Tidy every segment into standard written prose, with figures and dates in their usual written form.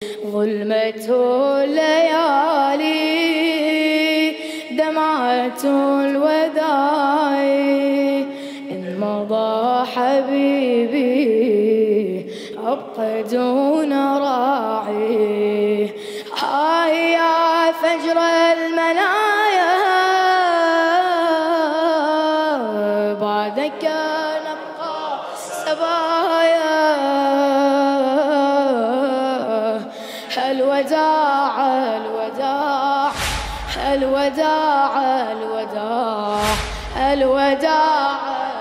ظلمة الليالي دمعة الوداع إن مضى حبيبي أبقى دون راعي. يا فجر المنايا بعدك نبقى سبايا. الوداع الوداع الوداع الوداع الوداع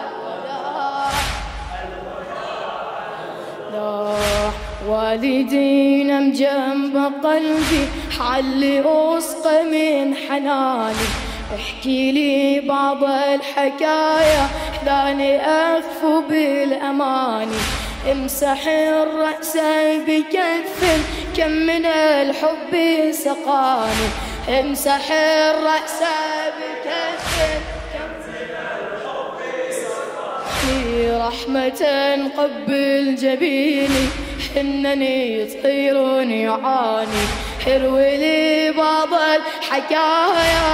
الوداع. والدي نم جنب قلبي حلي أسقى من حناني. احكي لي بعض الحكايا داني أخفو بالأماني. امسح الرأس بكف كم من الحب سقاني. امسح الرأس بكف كم من الحب سقاني. رحمة قبل جبيني إنني طير يعاني. اروي لي بعض الحكايا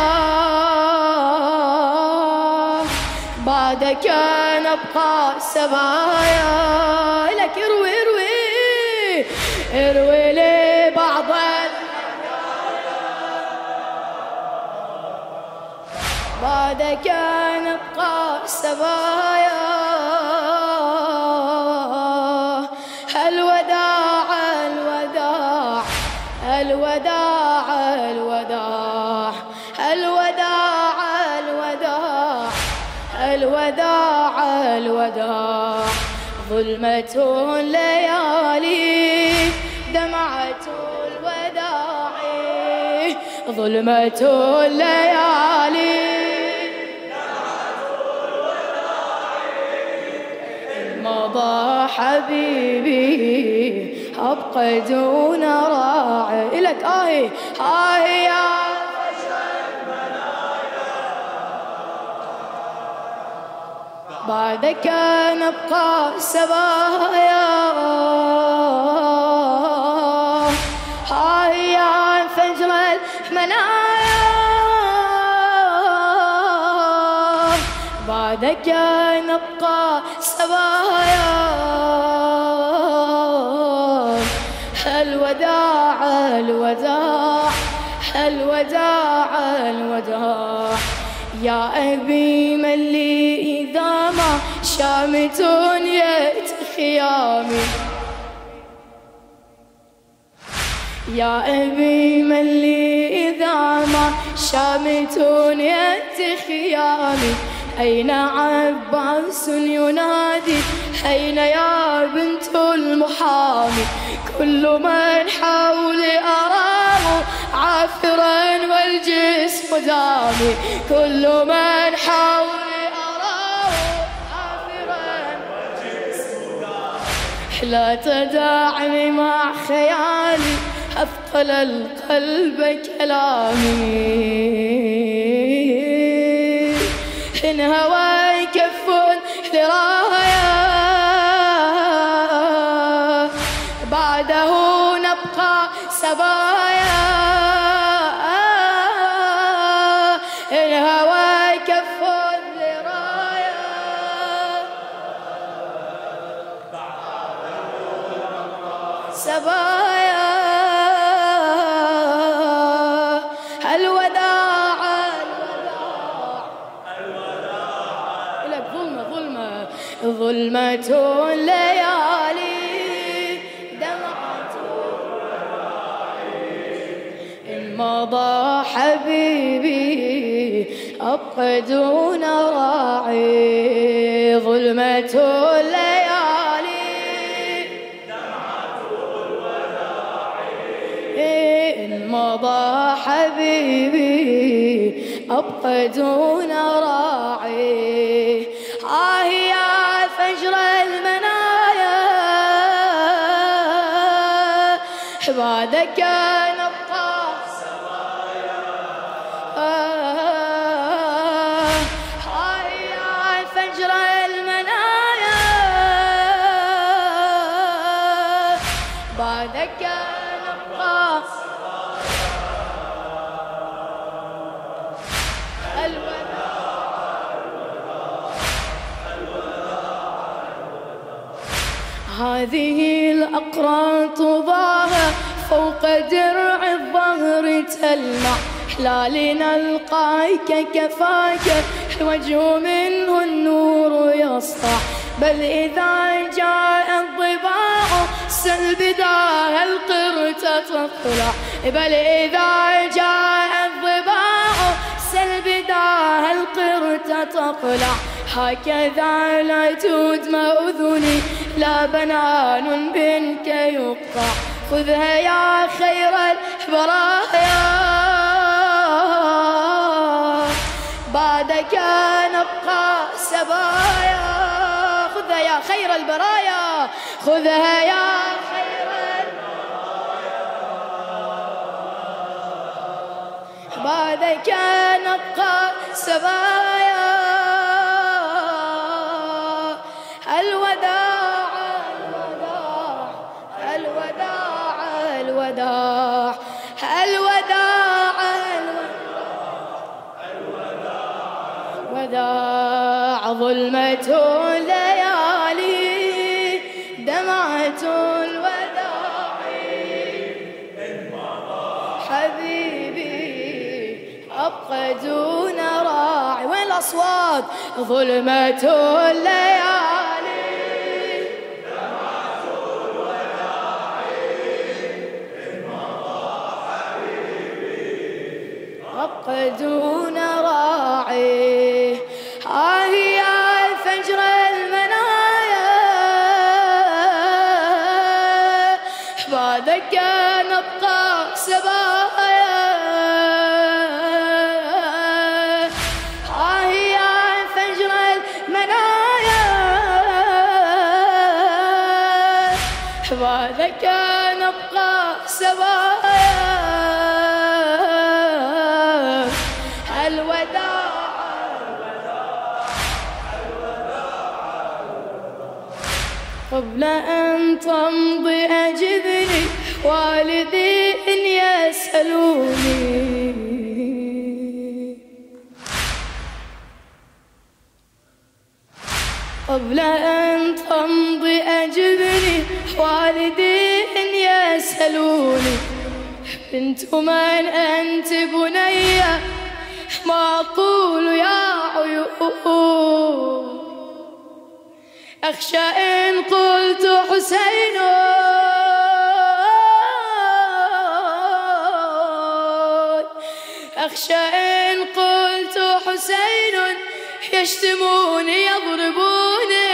بعدك نبقى سبايا. لك اروي اروي اروي لي بعض الحكايا بعدك نبقى سبايا. الوداع الوداع الوداع الوداع الوداع الوداع الوداع الوداع. ظلمة الليالي دمعة الوداع ظلمة الليالي دمعة الوداع. مضى حبيبي أبقى دون راعي. إلك يا بعدك نبقى سبايا. يا فجر المنايا بعدك نبقى سبايا. الوداع الوداع الوداع الوداع. يا أبي من لي إذا ما شامت يأتي خيامي. يا أبي من لي إذا ما شامت يأتي خيامي. أين عباس ينادي أين يا بنت المحامي. كل من حولي أراه عافرا والجسم دامي. كل من حولي أراه عافرا والجسم دامي. لا تدعني مع خيالي أثقل القلب كلامي. إن هواي كف لرايا بعده نبقى سبايا. إن هواي كف لرايا بعده نبقى سبايا. الوداع الوداع الوداع. لك ظلمة ظلمة ظلمة الليالي دمعة إن مضى حبيبي أبقى دون راعي. ظلمة الليالي دمعة الوداع إن مضى حبيبي أبقى دون راعي. يا فجر المنايا بعدك نبقى سبايا. يا فجر المنايا بعدك نبقى هذه الأقران طباها فوق درع الظهر تلمع، لا لنلقاك كفاك الوجه منه النور يسطع، بل إذا جاء الضباع سل بداها القرة تطلع، بل إذا جاء الضباع سل بداها القرة تطلع، هكذا لا تدمى أذني لا بنان منك يقطع، خذها يا خير البرايا بعدك نبقى سبايا، خذها يا خير البرايا، خذها يا خير البرايا بعدك نبقى سبايا، الوداع الوداع الوداع الوداع الوداع الوداع، ظلمة الليالي دمعة الوداع، حبيبي أبقى دون راعي. وين الأصوات؟ ظلمة الليالي دمعة الوداع، حبيبي أبقى دون راعي، يا فجر المنايا بعدك نبقى سبايا، يا فجر المنايا بعدك نبقى سبايا، الوداع قبل أن تمضي أجدني والدي إن يسألوني، قبل أن تمضي أجدني والدي إن يسألوني، بنت من أنت بنية ما أقول يا عيون، أخشى إن قلت حسين أخشى إن قلت حسين يشتموني يضربوني،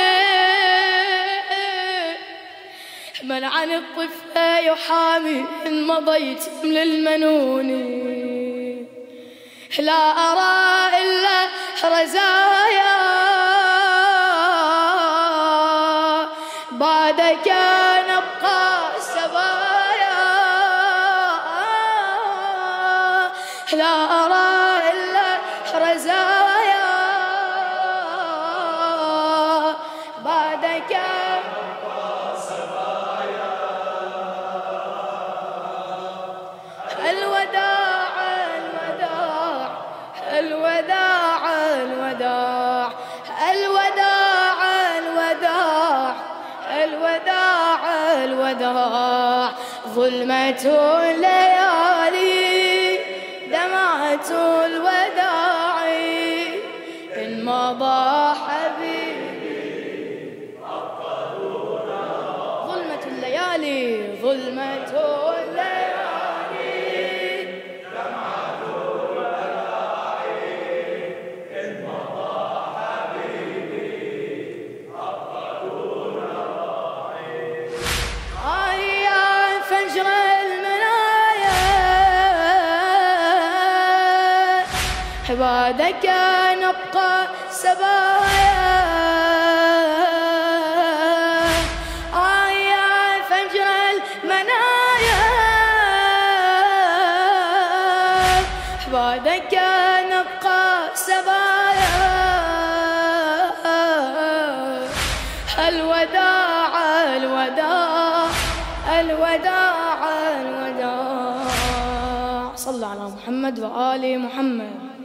من عن الطفل يحامي إن مضيتم للمنون، لا أرى إلا رزايا بعدك نبقى سبايا، لا أرى إلا رزايا بعدك نبقى سبايا، الوداع الوداع الوداع الوداع الوداع الوداع الوداع الوداع، ظلمة الليالي دمعة الوداع، إن مضى حبيبي أبقى دون راعي، ظلمة الليالي ظلمة الليالي دمعة الوداع، إن مضى حبيبي أبقى دون راعي، يا فجر المنايا بعدك نبقى سبايا، يا فجر المنايا بعدك نبقى سبايا، الوداع الوداع الوداع الوداع. صلى على محمد وآل محمد.